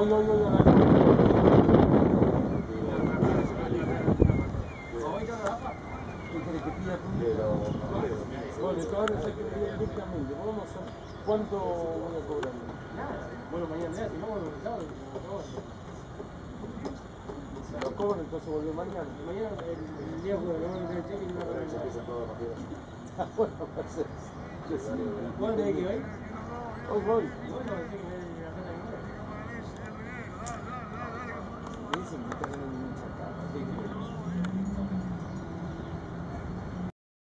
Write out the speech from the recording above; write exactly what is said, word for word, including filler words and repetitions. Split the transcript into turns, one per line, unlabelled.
Hoy, hoy, hoy, a la ¿qué querés que pida tu hija? Bueno, entonces hay que venir directamente. Vamos a hacer. ¿Cuánto voy a cobrar? Nada. Bueno, mañana ya, si no, bueno, el sábado, si lo cobro, entonces vuelve mañana. Mañana, el día jueves, le voy a meter el cheque y no va a cobrar nada. Bueno, pues es. ¿Cuándo tenés que ir hoy? Hoy voy. Bueno, sí,